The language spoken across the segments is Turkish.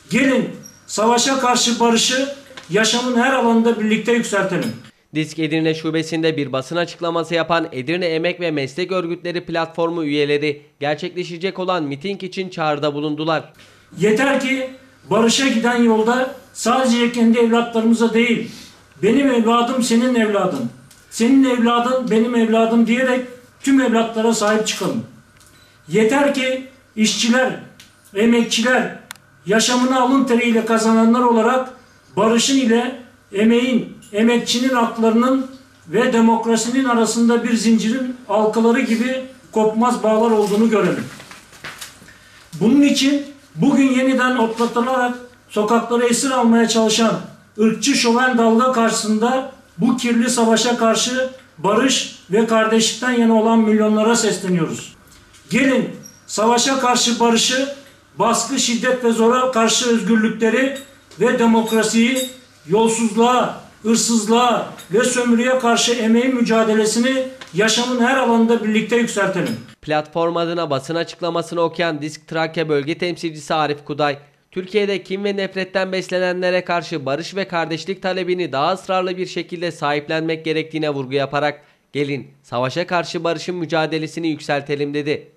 Gelin savaşa karşı barışı yaşamın her alanında birlikte yükseltelim. DİSK Edirne Şubesi'nde bir basın açıklaması yapan Edirne Emek ve Meslek Örgütleri Platformu üyeleri gerçekleşecek olan miting için çağrıda bulundular. Yeter ki barışa giden yolda sadece kendi evlatlarımıza değil, benim evladım senin evladın, senin evladın benim evladım diyerek tüm evlatlara sahip çıkalım. Yeter ki işçiler, emekçiler, yaşamını alın teriyle kazananlar olarak barışın ile emeğin, emekçinin haklarının ve demokrasinin arasında bir zincirin halkaları gibi kopmaz bağlar olduğunu görelim. Bunun için bugün yeniden otlatılarak sokakları esir almaya çalışan ırkçı şoven dalga karşısında bu kirli savaşa karşı barış ve kardeşlikten yana olan milyonlara sesleniyoruz. Gelin savaşa karşı barışı, baskı, şiddet ve zora karşı özgürlükleri ve demokrasiyi, yolsuzluğa, hırsızlığa ve sömürüye karşı emeğin mücadelesini yaşamın her alanında birlikte yükseltelim. Platform adına basın açıklamasını okuyan DİSK Trakya Bölge Temsilcisi Arif Kuday, Türkiye'de kin ve nefretten beslenenlere karşı barış ve kardeşlik talebini daha ısrarlı bir şekilde sahiplenmek gerektiğine vurgu yaparak gelin savaşa karşı barışın mücadelesini yükseltelim dedi.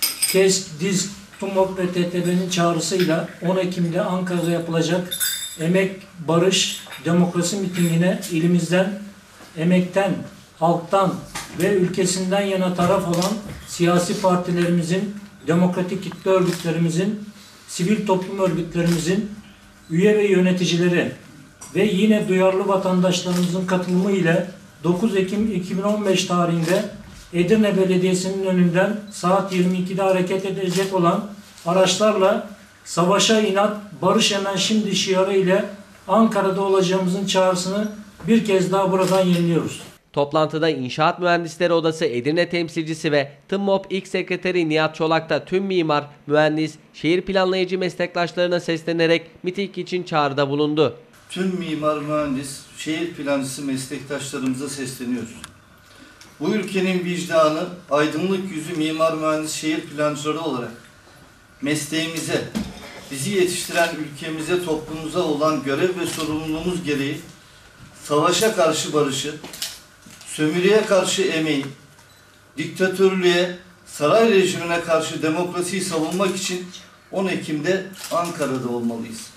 DİSK, TUMOP ve TTB'nin çağrısıyla 10 Ekim'de Ankara'da yapılacak Emek, Barış, Demokrasi mitingine ilimizden, emekten, halktan ve ülkesinden yana taraf olan siyasi partilerimizin, demokratik kitle örgütlerimizin, sivil toplum örgütlerimizin üye ve yöneticileri ve yine duyarlı vatandaşlarımızın katılımı ile 9 Ekim 2015 tarihinde Edirne Belediyesi'nin önünden saat 22'de hareket edecek olan araçlarla savaşa inat, barış hemen şimdi şiarı ile Ankara'da olacağımızın çağrısını bir kez daha buradan yeniliyoruz. Toplantıda İnşaat Mühendisleri Odası Edirne Temsilcisi ve TUMOP İlk Sekreteri Nihat Çolak da tüm mimar, mühendis, şehir planlayıcı meslektaşlarına seslenerek miting için çağrıda bulundu. Tüm mimar, mühendis, şehir plancısı meslektaşlarımıza sesleniyoruz. Bu ülkenin vicdanı, aydınlık yüzü mimar, mühendis, şehir plancıları olarak mesleğimize, bizi yetiştiren ülkemize, toplumumuza olan görev ve sorumluluğumuz gereği savaşa karşı barışı, sömürüye karşı emeği, diktatörlüğe, saray rejimine karşı demokrasiyi savunmak için 10 Ekim'de Ankara'da olmalıyız.